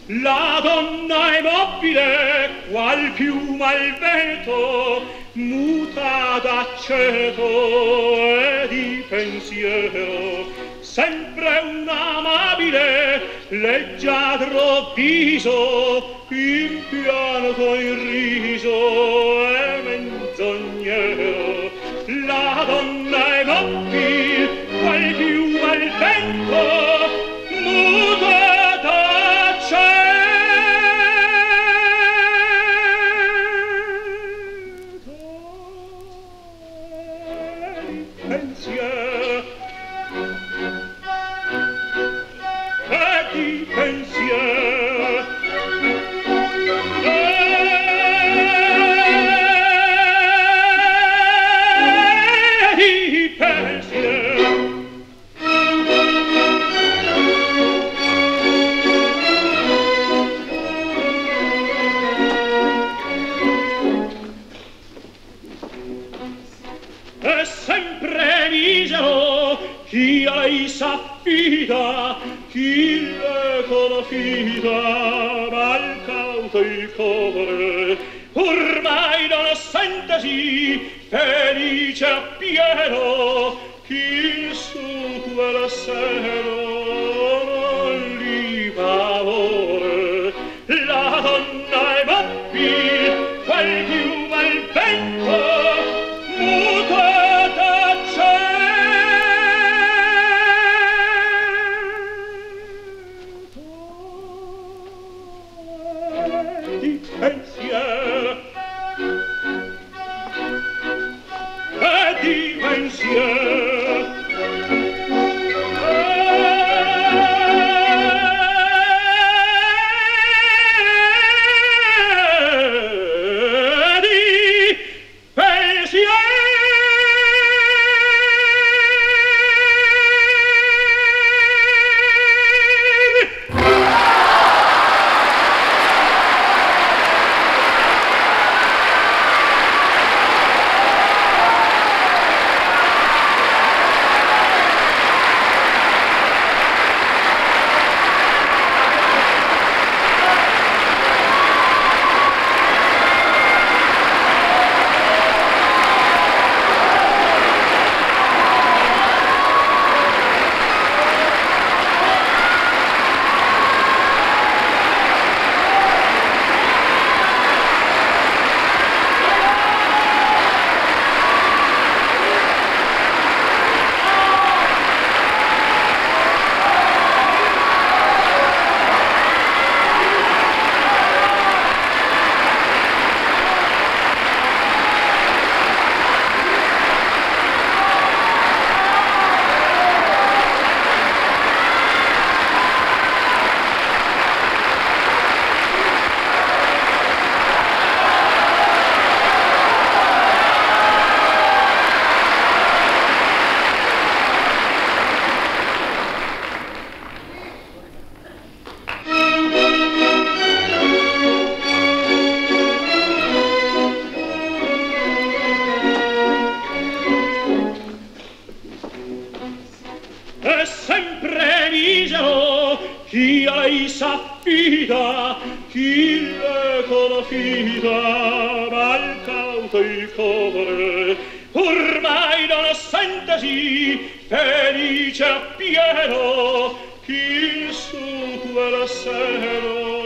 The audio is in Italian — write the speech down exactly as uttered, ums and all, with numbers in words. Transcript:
La donna è mobile, qual piuma al vento, muta d'aceto e di pensiero, sempre un amabile, leggiadro viso, impianto in riso e menzognero. La donna è mobile, qual piuma al vento, muta d'aceto pensiero e di pensiero e di pensiero. È sempre misero chi a lei s'affida, chi le confida, mal cauto il cuore, ormai non sentesi felice appieno, chi il suo quel seno non gli favore. La donna è mobile, qual piuma al vento, muta di pensiero e di pensiero e di pensiero. È sempre misero chi a lei s'affida, chi le confida, mal cauto il cuore, ormai non sentesi felice appieno, chi il suo quel seno